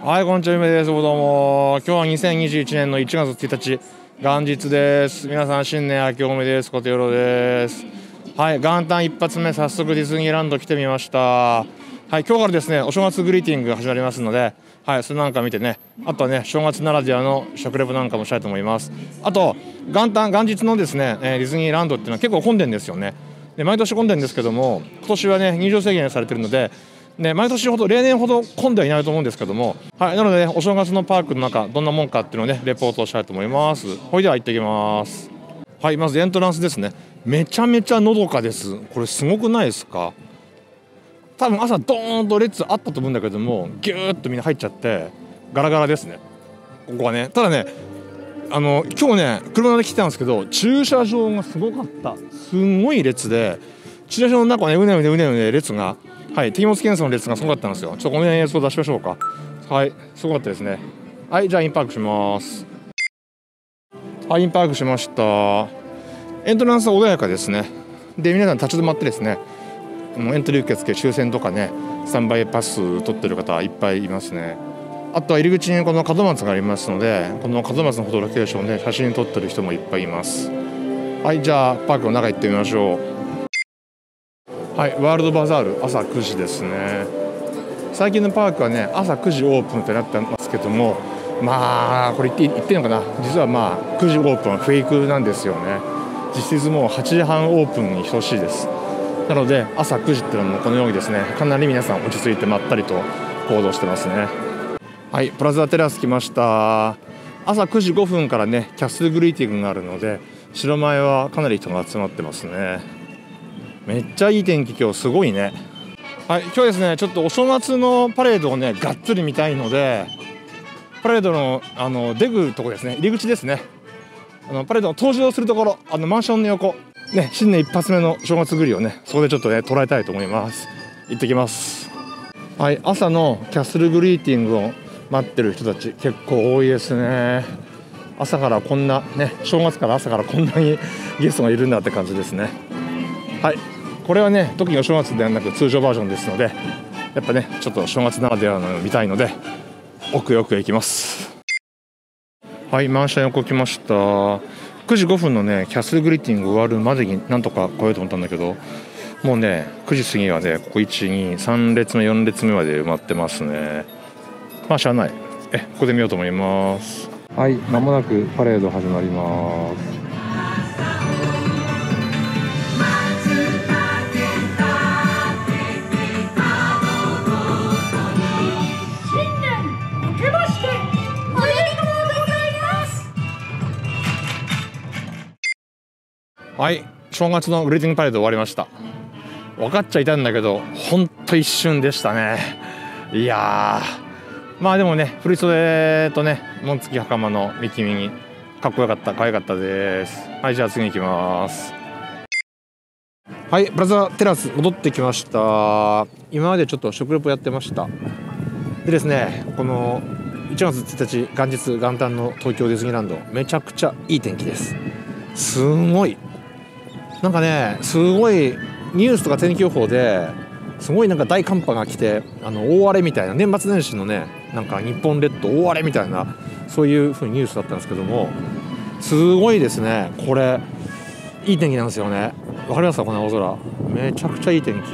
はい、こんにちは、ゆめです。どうも。今日は2021年の1月1日、元日です。皆さん、新年明けおめです。ことよろです。はい、元旦一発目、早速ディズニーランド来てみました。はい、今日からですね、お正月グリーティングが始まりますので、はい、それなんか見てね、あとはね、正月ならではの食レポなんかもしたいと思います。あと、元日のですね、ディズニーランドっていうのは結構混んでるんですよね。で、毎年混んでるんですけども、今年はね、入場制限されてるので、ね、毎年ほど例年ほど混んではいないと思うんですけども、はい、なので、ね、お正月のパークの中どんなもんかっていうのをねレポートしたいと思います。ほいでは行ってきます。はい、まずエントランスですね。めちゃめちゃのどかです。これすごくないですか？多分朝ドーンと列あったと思うんだけども、ギューッとみんな入っちゃってガラガラですね、ここはね。ただね、今日ね車で来てたんですけど、駐車場がすごかった。すんごい列で、駐車場の中ねうねうね列が、はい、手荷物検査の列がすごかったんですよ。ちょっとこの辺映像出しましょうか。はい、すごかったですね。はい、じゃあインパークします。はい、インパークしました。エントランスは穏やかですね。で、皆さん立ち止まってですね、エントリー受付抽選とかね、スタンバイパス取ってる方いっぱいいますね。あとは入り口にこの門松がありますので、この門松のフォトロケーションで写真撮ってる人もいっぱいいます。はい、じゃあパークの中行ってみましょう。はい、ワールドバザール朝9時ですね。最近のパークはね朝9時オープンってなってますけども、まあこれ言っていいのかな、実はまあ9時オープンはフェイクなんですよね。実質もう8時半オープンに等しいです。なので朝9時っていうのもこのようにですね、かなり皆さん落ち着いてまったりと行動してますね。はい、プラザテラス来ました。朝9時5分からねキャッスルグリーティングがあるので、白前はかなり人が集まってますね。めっちゃいい天気、今日すごいね。はい、今日ですねちょっとお正月のパレードをねがっつり見たいので、パレードの出るとこですね、入り口ですね、パレードの登場するところ、マンションの横ね、新年一発目の正月グリをねそこでちょっとね捉えたいと思います。行ってきます。はい、朝のキャッスルグリーティングを待ってる人たち結構多いですね。朝からこんなね、正月から朝からこんなにゲストがいるんだって感じですね。はい、これはね特にお正月ではなく通常バージョンですので、やっぱねちょっと正月ならではの見たいので奥へ行きます。はい、マンション横来ました。9時5分のねキャッスルグリーティング終わるまでになんとか来ようと思ったんだけど、もうね9時過ぎはねここ123列目4列目まで埋まってますね。まあしゃあない、ここで見ようと思います。はい、間もなくパレード始まります。はい、正月のグリーティングパレード終わりました。分かっちゃいたんだけどほんと一瞬でしたね。いやー、まあでもね振袖とね紋付き袴のミキミニかっこよかった、可愛かったです。はい、じゃあ次行きます。はい、プラザテラス戻ってきました。今までちょっと食レポやってました。でですね、この1月1日元旦の東京ディズニーランドめちゃくちゃいい天気です。すごいなんかね、すごいニュースとか天気予報ですごいなんか大寒波が来て大荒れみたいな、年末年始のねなんか日本列島大荒れみたいな、そういう風にニュースだったんですけども、すごいですね。これいい天気なんですよね。わかりますか、この青空。めちゃくちゃいい天気。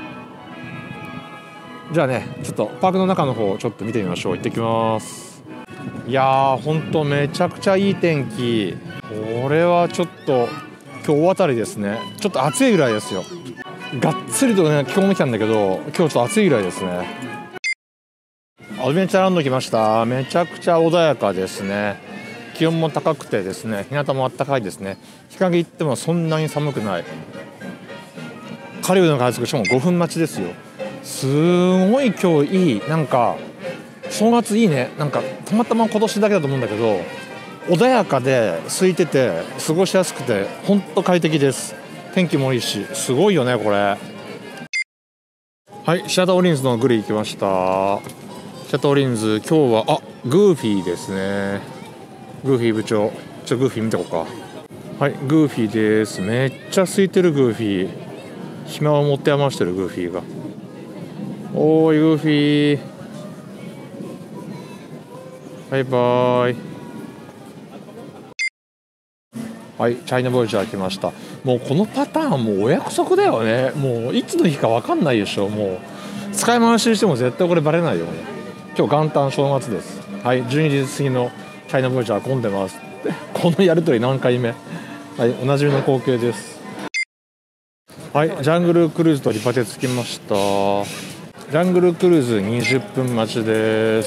じゃあねちょっとパークの中の方ちょっと見てみましょう。行ってきます。いやーほんとめちゃくちゃいい天気。これはちょっと今日大当たりですね。ちょっと暑いぐらいですよ。がっつりとね着込んできたんだけど、今日ちょっと暑いぐらいですね。アドベンチャーランド来ました。めちゃくちゃ穏やかですね。気温も高くてですね、日向も暖かいですね。日陰行ってもそんなに寒くない。カリブの海賊しかも5分待ちですよ。すごい今日いい、なんか正月いいね。なんかたまたま今年だけだと思うんだけど穏やかで空いてて過ごしやすくてほんと快適です。天気もいいしすごいよねこれ。はい、シアターオリンズのグリ行きました。シアターオリンズ今日はグーフィーですね。グーフィー部長、グーフィー見てこうか。はい、グーフィーです。めっちゃ空いてるグーフィー。暇を持って余してるグーフィーが。おーいグーフィー。 バイバイ。はい、チャイナボイジャー来ました。もうこのパターンもうお約束だよね。もういつの日か分かんないでしょ。もう使い回ししても絶対これバレないよね。今日元旦正月です。はい、12時過ぎのチャイナボイジャー混んでます。このやりとり何回目。はい、おなじみの光景です。はい、ジャングルクルーズとリパテ着きました。ジャングルクルーズ20分待ちです。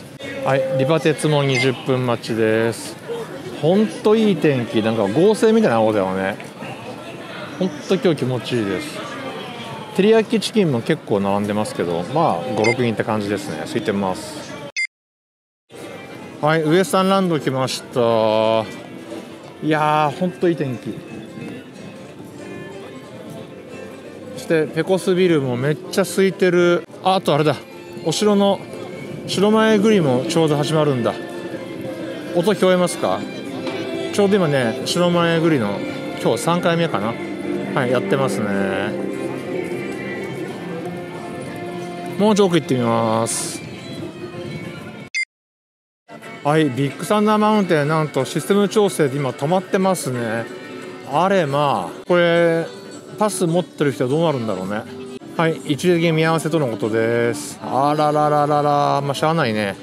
はい、リパテツも20分待ちです。ほんといい天気、なんか合成みたいな青だよね。ほんと今日気持ちいいです。照り焼きチキンも結構並んでますけど、まあ5、6人って感じですね。空いてます。はい、ウエスタンランド来ました。いやー、ほんといい天気。そしてペコスビルもめっちゃ空いてる。あとあれだ、お城の白前グリもちょうど始まるんだ。音聞こえますか？ちょうど今ね、白前グリの今日3回目かな。はい、やってますね。もうちょっと奥行ってみます。はい、ビッグサンダーマウンテン、なんとシステム調整で今止まってますね。あれ、まあこれパス持ってる人はどうなるんだろうね。はい、一時的に見合わせとのことです。あららららら、まあしゃあないね。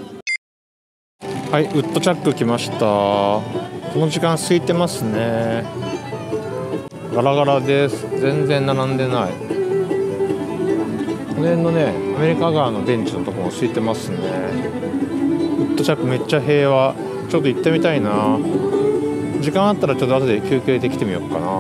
はい、ウッドチャック来ました。この時間空いてますね。ガラガラです。全然並んでない。この辺のね、アメリカ側のベンチのところも空いてますね。ウッドチャックめっちゃ平和。ちょっと行ってみたいな。時間あったらちょっと後で休憩できてみようかな。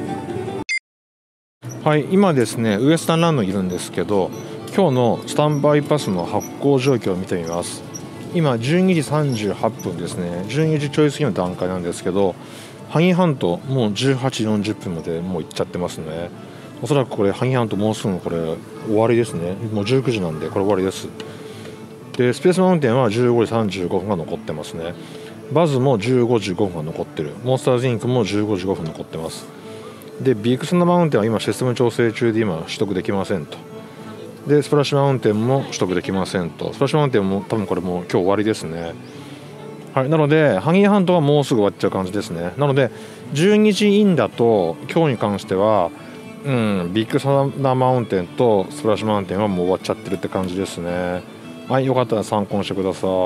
はい、今ですね、ウエスタンランドにいるんですけど、今日のスタンバイパスの発行状況を見てみます。今12時38分ですね。12時ちょい過ぎの段階なんですけど、ハニーハントもう18時40分までもう行っちゃってますね。おそらくこれハニーハントもうすぐこれ終わりですね。もう19時なんでこれ終わりです。でスペースマウンテンは15時35分が残ってますね。バズも15時5分が残ってる。モンスターズインクも15時5分残ってます。でビッグサンダーマウンテンは今システム調整中で今取得できませんと。でスプラッシュマウンテンも取得できませんと。スプラッシュマウンテンも多分これもう今日終わりですね。はい、なのでハニーハントはもうすぐ終わっちゃう感じですね。なので12時インだと今日に関しては、ビッグサンダーマウンテンとスプラッシュマウンテンはもう終わっちゃってるって感じですね。はい、よかったら参考にしてください。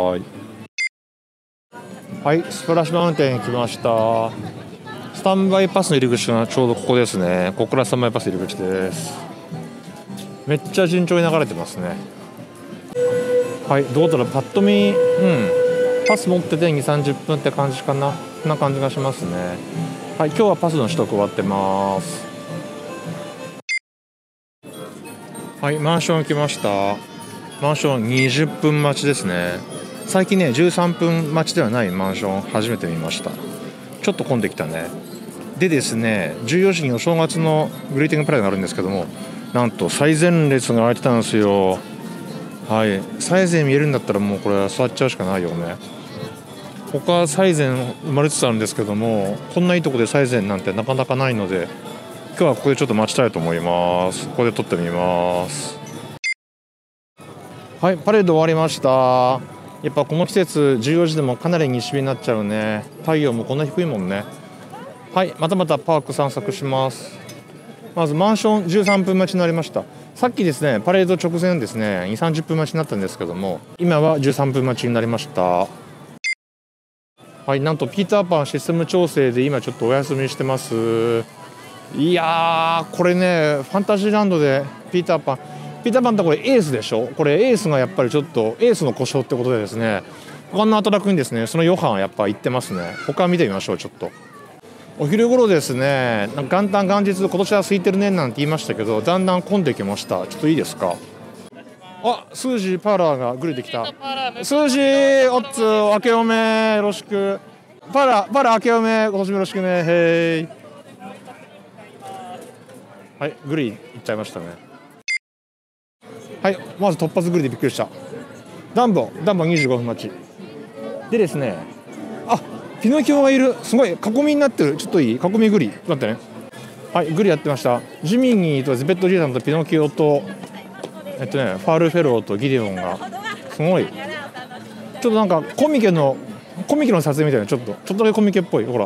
はい、スプラッシュマウンテン来ました。スタンバイパスの入り口がちょうどここですね。ここからスタンバイパス入り口です。めっちゃ順調に流れてますね。はい、どうだろう、パッと見、パス持ってて2、30分って感じかな。こんな感じがしますね。はい、今日はパスの取得終わってます。はい、マンション来ました。マンション20分待ちですね。最近ね、13分待ちではないマンション初めて見ました。ちょっと混んできたね。でですね、14時にお正月のグリーティングプライがあるんですけども、なんと最前列が空いてたんですよ。はい、最前見えるんだったらもうこれは座っちゃうしかないよね。他は最前生まれつつあるんですけども、こんないいとこで最前なんてなかなかないので、今日はここでちょっと待ちたいと思います。ここで撮ってみます。はい、パレード終わりました。やっぱこの季節14時でもかなり西日になっちゃうね。太陽もこんな低いもんね。はい、またまたパーク散策します。まずマンション13分待ちになりました。さっきですね、パレード直前ですね、2、30分待ちになったんですけども、今は13分待ちになりました。はい、なんとピーターパンシステム調整で今ちょっとお休みしてます。いやー、これね、ファンタジーランドでピーターパンってこれエースでしょ。これエースがやっぱりちょっとエースの故障ってことでですね、他のアトラクにですね、その余波はやっぱ行ってますね。他見てみましょう。ちょっとお昼頃ですね、元旦元日今年は空いてるねなんて言いましたけど、だんだん混んできました。ちょっといいですか。あ、スージーパーラーがグリできた。スージーおっつ明けおめよろしく。パーラー明けおめ今年もよろしくね。へい。はい、グリ行っちゃいましたね。はい、まず突発グリでびっくりした。ダンボ25分待ちでですね、あ、ピノキオがいる。すごい囲みになってる。ちょっといい？囲みグリ待ってね。はい、グリやってました。ジミニーとゼペットジーさんとピノキオとファールフェローとギデオンがすごいちょっとなんかコミケの撮影みたいな、ちょっとだけコミケっぽい。ほら、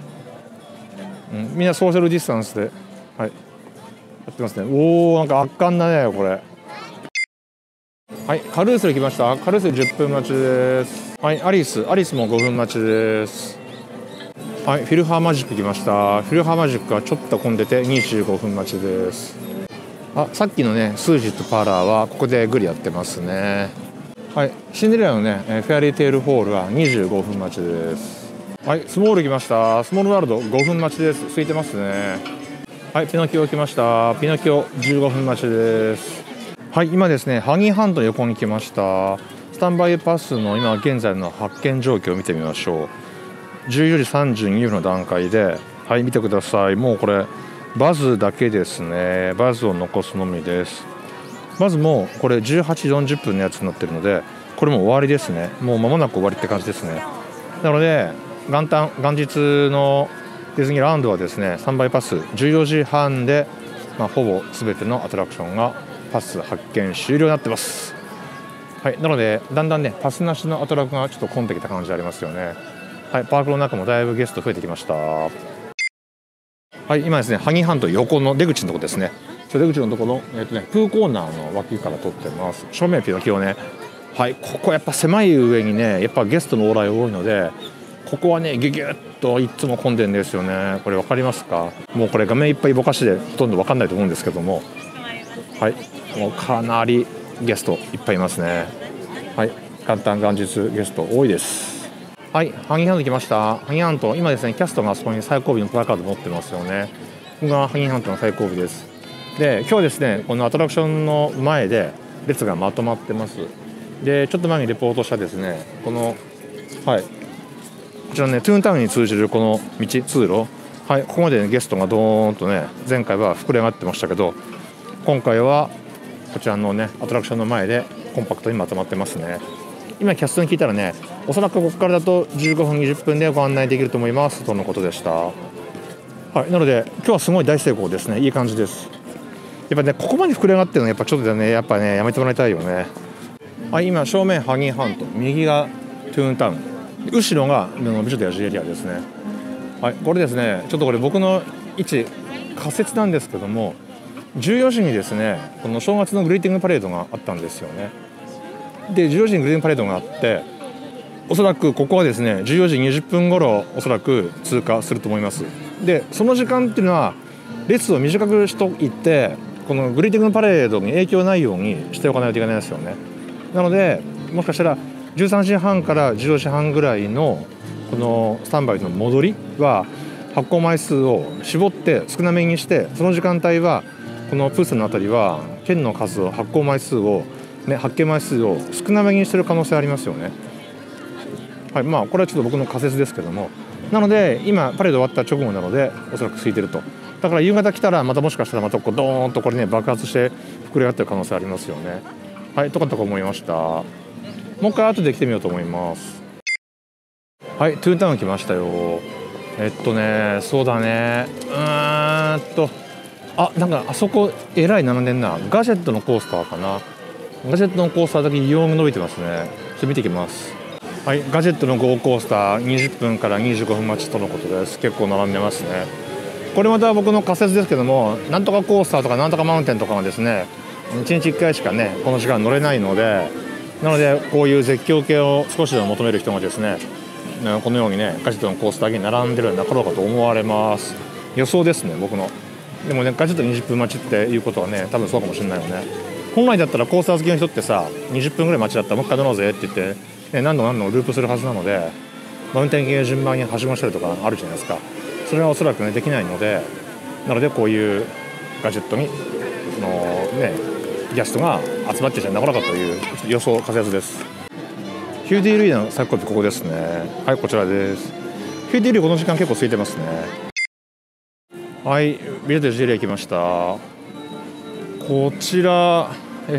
みんなソーシャルディスタンスで、はい、やってますね。おお、なんか圧巻だねこれ。はい、カルーセル来ました。カルーセル10分待ちです。はい、アリスも5分待ちです。はい、フィルハーマジック来ました。フィルハーマジックはちょっと混んでて25分待ちです。さっきのねスージットパーラーはここでグリやってますね。はい、シンデレラのねフェアリーテールホールは25分待ちです。はい、スモール来ました。スモールワールド5分待ちです。空いてますね。はい、ピノキオ来ました。ピノキオ15分待ちです。はい、今ですねハギーハントの横に来ました。スタンバイパスの今現在の発見状況を見てみましょう。14時32分の段階で、はい、見てください。もうこれバズだけですね。バズを残すのみです。バズもこれ18時40分のやつになってるので、これも終わりですね。もう間もなく終わりって感じですね。なので元日のディズニーランドはですね、スタンバイパス14時半で、ほぼ全てのアトラクションがパス発見終了になってます。はい、なのでだんだんねパスなしのアトラクがちょっと混んできた感じありますよね。はい、パークの中もだいぶゲスト増えてきました。はい、今ですねハギーハント横の出口のところですね。出口のところの、プーコーナーの脇から撮ってます。正面ピノキオね。はい、ここやっぱ狭い上にねやっぱゲストの往来多いので、ここはねギュギュッといつも混んでるんですよね。これ分かりますか？もうこれ画面いっぱいぼかしでほとんど分かんないと思うんですけども、はい、もうかなりゲストいっぱいいますね。はい、元日ゲスト多いです。はい、ハギーハント来ました。ハギーハント今ですねキャストがあそこに最後尾のプラカード持ってますよね。ここがハギーハントの最後尾です。で今日ですねこのアトラクションの前で列がまとまってます。でちょっと前にレポートしたですねこの、はい、こちらねトゥーンタウンに通じるこの通路、はい、ここまで、ね、ゲストがドーンとね前回は膨れ上がってましたけど、今回はこちらのねアトラクションの前でコンパクトにまとまってますね。今キャストに聞いたらねおそらくここからだと15分20分でご案内できると思いますとのことでした。はい、なので今日はすごい大成功ですね。いい感じです。やっぱねここまで膨れ上がってるのやっぱちょっとねやっぱねやめてもらいたいよね。はい、今正面ハギーハント、右がトゥーンタウン、後ろが美女と野獣エリアですね。はい、これですねちょっとこれ僕の位置仮説なんですけども、14時にですねこの正月のグリーティングパレードがあったんですよね。で14時にグリーティングパレードがあって、おそらくここはですね14時20分頃おそらく通過すると思います。でその時間っていうのは列を短くしといて、このグリーティングパレードに影響ないようにしておかないといけないですよね。なのでもしかしたら13時半から14時半ぐらいのこのスタンバイの戻りは発行枚数を絞って少なめにして、その時間帯はこのプースのあたりは券の数を発行枚数を、発券枚数を少なめにしてる可能性ありますよね。はい、これはちょっと僕の仮説ですけども、なので今パレード終わった直後なのでおそらく空いてると。だから夕方来たらまたもしかしたらまたこうドーンとこれね爆発して膨れ上がってる可能性ありますよね。はい、とか思いました。もう一回後で来てみようと思います。はい、トゥーンタウン来ましたよ。そうだね、なんかあそこえらい並んでんな。ガジェットのコースターかな。ガジェットのコースターだけ異様に伸びてますね。ちょっと見てきます。はい、ガジェットのGOコースター20分から25分待ちとのことです。結構並んでますね。これまた僕の仮説ですけども、なんとかコースターとかなんとかマウンテンとかはですね1日1回しかねこの時間乗れないので、なのでこういう絶叫系を少しでも求める人がですねこのようにねガジェットのコースターに並んでるんだろうかと思われます。予想ですね僕の。でもねガジェット20分待ちっていうことはね多分そうかもしれないよね。本来だったらコースター好きの人ってさ20分ぐらい待ちだったらもう一回乗ろうぜって言って、何度もループするはずなので、マウンテン系順番にはしごしたりとかあるじゃないですか。それはおそらくねできないので、なのでこういうガジェットにギャストが集まってきてなかなかという予想仮説です。ヒューディー・ルイの最後尾ここですね。はい、こちらです。ヒューディー・ルイこの時間結構空いてますね。はい、ビレッジエリア来ました。こちら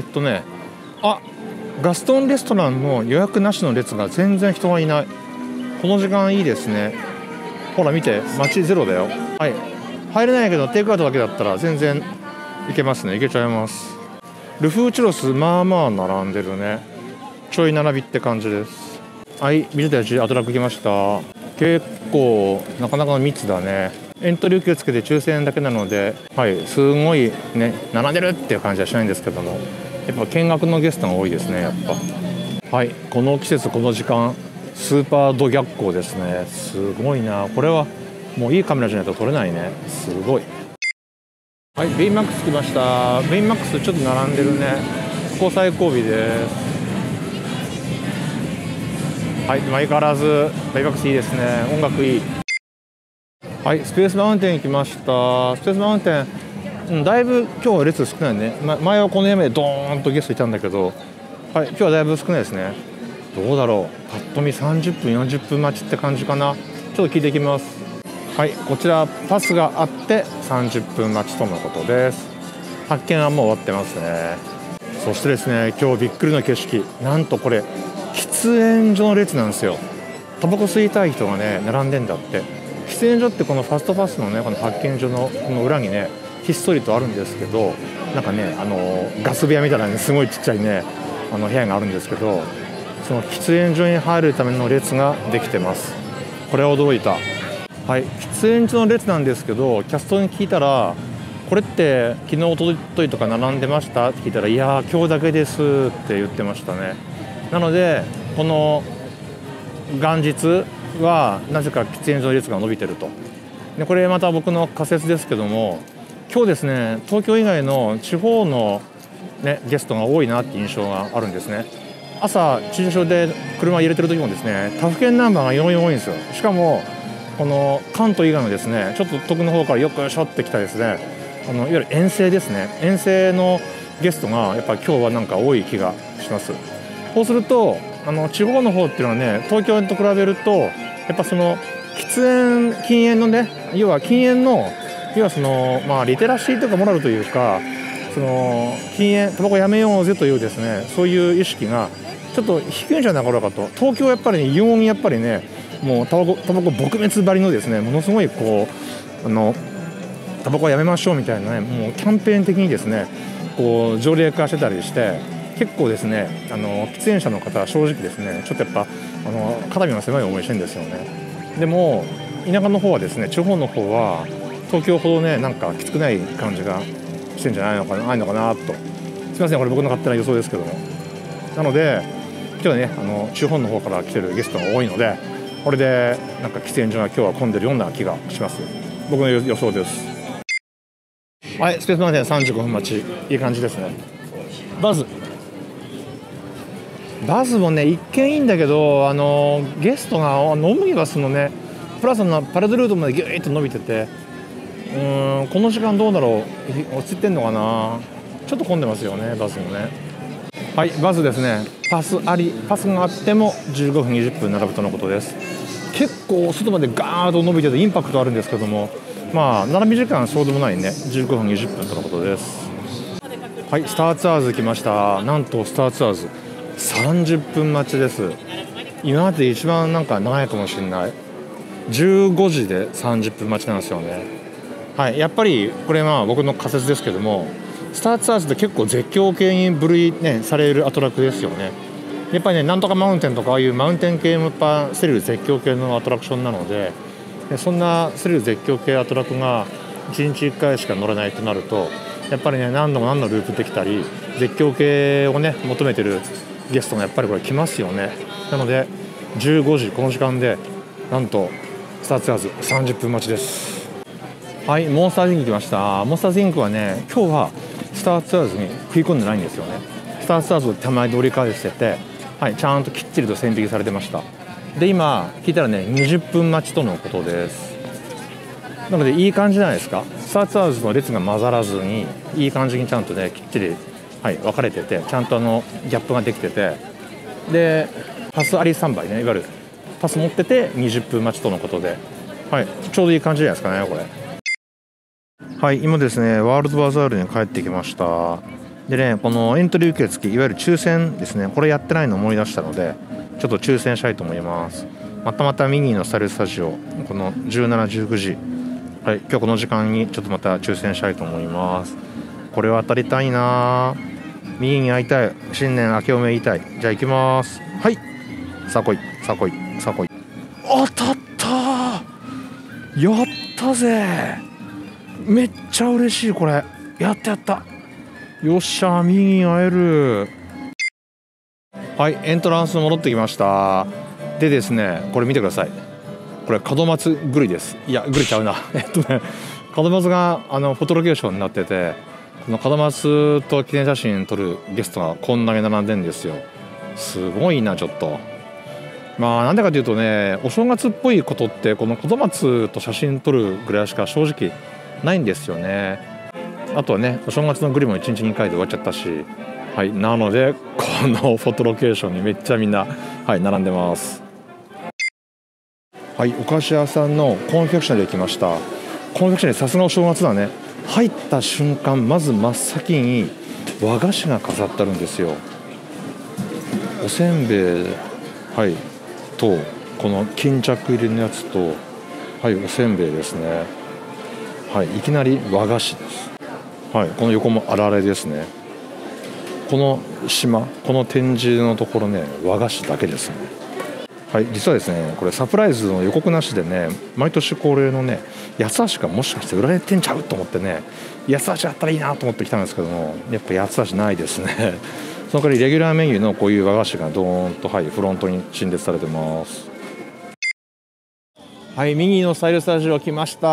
ガストンレストランの予約なしの列が全然人がいない。この時間いいですね。ほら見て、待ちゼロだよ。はい、入れないけどテイクアウトだけだったら全然いけますね。いけちゃいます。ルフーチュロスまあまあ並んでるね。ちょい並びって感じです。 はい、美女たちアトラク来ました。結構なかなかの密だね。エントリー受付で抽選だけなので、はい、すごいね並んでるっていう感じはしないんですけども、やっぱ見学のゲストが多いですね。やっぱはい、この季節この時間スーパード逆光ですね。すごいな。これはもういいカメラじゃないと撮れないね。すごい。はい、ベイマックス来ました。ベイマックスちょっと並んでるね。ここ最後尾です。はい、相変わらずベイマックスいいですね。音楽いい。はい、スペースマウンテン来ました。スペースマウンテン、だいぶ今日は列少ないね。前はこの山でドーンとゲストいたんだけど、はい、今日はだいぶ少ないですね。どうだろう。パッと見30分40分待ちって感じかな。ちょっと聞いていきます。はい、こちらパスがあって30分待ちとのことです。発見はもう終わってますね。そしてですね、今日びっくりの景色、なんとこれ喫煙所の列なんですよ。タバコ吸いたい人がね並んでんだって。喫煙所ってこのファストパスのねこの発見所のこの裏にねひっそりとあるんですけど、なんかねガス部屋みたいなねすごいちっちゃいね部屋があるんですけど、その喫煙所に入るための列ができてます。これは驚いた。はい、喫煙所の列なんですけど、キャストに聞いたら、これって昨日おとといとか並んでましたって聞いたら、いやー今日だけですって言ってましたね。なのでこの元日はなぜか喫煙所の列が伸びてると。でこれまた僕の仮説ですけども、今日ですね東京以外の地方の、ね、ゲストが多いなって印象があるんですね。朝駐車場で車入れてる時もですね他府県ナンバーが4多いんですよ。しかもこの関東以外のですねちょっと遠くの方からよくしょってきたですねいわゆる遠征ですね、遠征のゲストがやっぱり今日はなんか多い気がします。そうすると地方の方っていうのはね東京と比べるとやっぱその禁煙のね要は禁煙の要はそのリテラシーというかモラルというか、その禁煙タバコやめようぜというですねそういう意識がちょっと低いんじゃないかろうかと。東京はやっぱりね異様にやっぱりねもうタバコ撲滅ばりのですねものすごいこうタバコやめましょうみたいなねもうキャンペーン的にですねこう条例化してたりして、結構ですね喫煙者の方は正直ですねちょっとやっぱ肩身が狭い思いしてるんですよね。でも田舎の方はですね地方の方は東京ほどねなんかきつくない感じがしてんじゃないのかなと。すみませんこれ僕の勝手な予想ですけども。なので今日はね地方の方から来てるゲストが多いので、これでなんか喫煙所が今日は混んでるような気がします。僕の予想です。はい、スペースマウンテン35分待ち、いい感じですね。バズもね一見いいんだけどゲストがオムニバスのねプラスのパレードルートまでギューッと伸びてて、この時間どうだろう、落ちてんのかな。ちょっと混んでますよねバスもね。はい、バスですね。パスがあっても15分20分並ぶとのことです。結構外までガーッと伸びててインパクトあるんですけども、並び時間はそうでもないね。15分20分とのことです。はい、スターツアーズ来ました。なんとスターツアーズ30分待ちです。今まで一番なんか長いかもしれない。15時で30分待ちなんですよね。はい、やっぱりこれは僕の仮説ですけども、スターツアーズって結構絶叫系に分類、ね、されるアトラクですよね。やっぱりねなんとかマウンテンとかああいうマウンテン系もスリル絶叫系のアトラクションなので、そんなスリル絶叫系アトラクが1日1回しか乗れないとなると、やっぱりね何度もループできたり絶叫系をね求めてるゲストがやっぱりこれ来ますよね。なので15時この時間でなんとスターツアーズ30分待ちです。はい、モンスターズインク来ました。モンスターズインクはね今日はスターツアーズに食い込んでないんですよね。スターツアーズを手前で折り返してて、はい、ちゃんときっちりと線引きされてました。で今聞いたらね20分待ちとのことです。なのでいい感じじゃないですか。スターツアーズの列が混ざらずにいい感じにちゃんとねきっちり、はい、分かれてて、ちゃんとギャップができてて、でパスあり3倍ね、いわゆるパス持ってて20分待ちとのことで、はい、ちょうどいい感じじゃないですかねこれ。はい、今ですねワールドバザールに帰ってきました。でねこのエントリー受付いわゆる抽選ですね、これやってないのを思い出したのでちょっと抽選したいと思います。またミニーのスタイルスタジオこの17、19時、はい、今日この時間にちょっとまた抽選したいと思います。これは当たりたいな。ミニーに会いたい、新年明けおめ言いたい。じゃあ行きます。はい、 さあ来いさあ来いさあ来い。当たったー、やったぜ、めっちゃ嬉しい、これやったやった、よっしゃ、右に会える。はい、エントランス戻ってきました。でですね、これ見てください、これ門松グリです。いやグリちゃうな門松がフォトロケーションになってて、この門松と記念写真撮るゲストがこんなに並んでんですよ。すごいな、ちょっと。まあなんでかというとね、お正月っぽいことってこの門松と写真撮るぐらいしか正直ないんですよね。あとはね、お正月のグリも1日2回で終わっちゃったし、はい、なのでこのフォトロケーションにめっちゃみんな、はい、並んでます。はい、お菓子屋さんのコンフェクショナリー来ました。コンフェクショナリーさすがお正月だね。入った瞬間まず真っ先に和菓子が飾ってあるんですよ。おせんべい、はい、とこの巾着入りのやつと、はい、おせんべいですね。はい、いきなり和菓子です。はい、この横もあられですね。この島、この展示のところね、和菓子だけですね。はい、実はですね、これサプライズの予告なしでね、毎年恒例のね、八つ橋がもしかして売られてんちゃうと思ってね、八つ橋あったらいいなと思ってきたんですけども、やっぱ八つ橋ないですね。その代わりレギュラーメニューのこういう和菓子がドーンと、はい、フロントに陳列されてます。はい、ミニーのスタイルスタジオ来ました。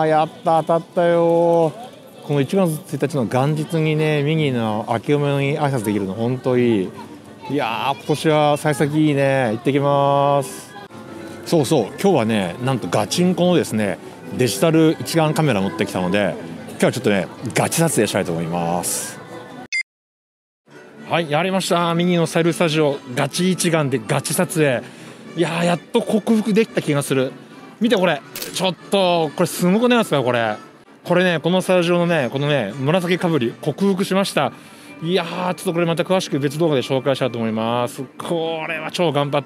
やった、当たったよ。この1月1日の元日にね、ミニーの明けおめに挨拶できるの本当いい。いやー、今年は幸先いいね。行ってきます。そうそう、今日はね、なんとガチンコのですね、デジタル一眼カメラ持ってきたので、今日はちょっとね、ガチ撮影したいと思います。はい、やりました。ミニーのスタイルスタジオガチ一眼でガチ撮影。いやー、やっと克服できた気がする。見てこれ、ちょっとこれすごくないですか、これね、このスタジオのね、このね、紫かぶり克服しました。いやー、ちょっとこれまた詳しく別動画で紹介したいと思います。これは超頑張った。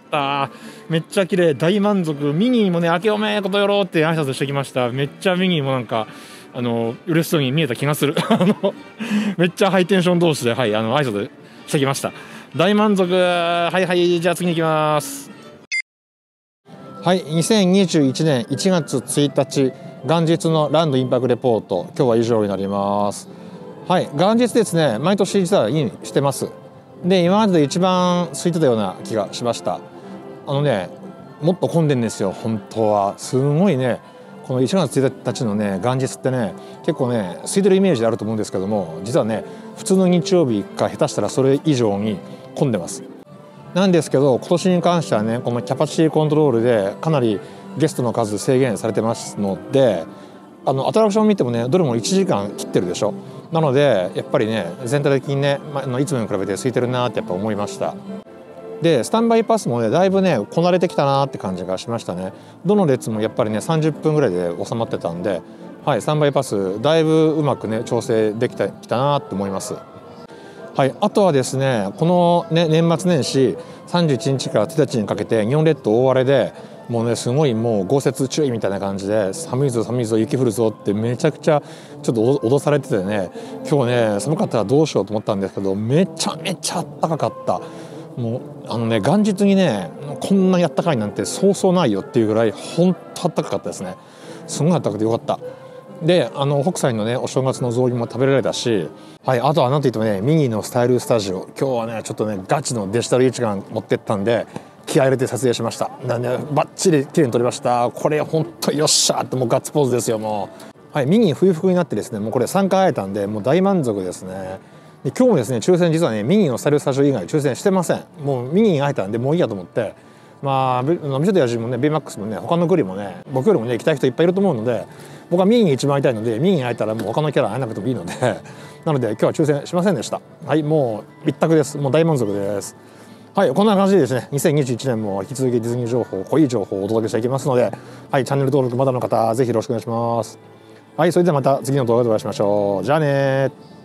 めっちゃ綺麗、大満足。ミニーもね、明けおめことよろって挨拶してきました。めっちゃミニーもなんか嬉しそうに見えた気がするめっちゃハイテンション同士で、はい、挨拶してきました。大満足。はいはい、じゃあ次に行きます。はい、2021年1月1日元日のランドインパクレポート、今日は以上になります。はい、元日ですね、毎年実はインしてます。で、今までで一番空いてたような気がしました。ね、もっと混んでんですよ、本当は。すごいね、この1月1日のね、元日ってね、結構ね、空いてるイメージあると思うんですけども、実はね、普通の日曜日か下手したらそれ以上に混んでます。なんですけど、今年に関してはね、このキャパシティコントロールでかなりゲストの数制限されてますので、アトラクション見てもね、どれも1時間切ってるでしょ。なのでやっぱりね、全体的にね、いつもに比べて空いてるなってやっぱ思いました。で、スタンバイパスもね、だいぶねこなれてきたなって感じがしましたね。どの列もやっぱりね30分ぐらいで収まってたんで、はい、スタンバイパスだいぶうまくね調整できてきたなって思います。はい、あとはですね、この、ね、年末年始31日から1日にかけて日本列島大荒れで、もうねすごいもう豪雪注意みたいな感じで、寒いぞ寒いぞ雪降るぞってめちゃくちゃちょっと脅されててね、今日ね寒かったらどうしようと思ったんですけど、めちゃめちゃ暖かかった。もうね、元日にねこんなに暖かいなんてそうそうないよっていうぐらい本当暖かかったですね。すごい暖かくてよかった。で、北斎のねお正月の雑煮も食べられたし、はい、あとはなんといってもね、ミニのスタイルスタジオ、今日はねちょっとねガチのデジタル一眼持ってったんで気合入れて撮影しました。なんでバッチリ綺麗に撮りました。これ本当よっしゃーってもうガッツポーズですよ。もう、はい、ミニ冬服になってですね、もうこれ3回会えたんでもう大満足ですね。で、今日もですね抽選、実はねミニのスタイルスタジオ以外抽選してません。もうミニに会えたんでもういいやと思って、まあ美女と野獣もね BMAX もね他のグリもね僕よりもね行きたい人いっぱいいると思うので、僕はミニに一番会いたいので、ミニに会えたらもう他のキャラ会えなくてもいいのでなので今日は抽選しませんでした。はい、もう一択です。もう大満足です。はい、こんな感じでですね、2021年も引き続きディズニー情報、濃い情報をお届けしていきますので、はい、チャンネル登録まだの方ぜひよろしくお願いします。はい、それではまた次の動画でお会いしましょう。じゃあねー。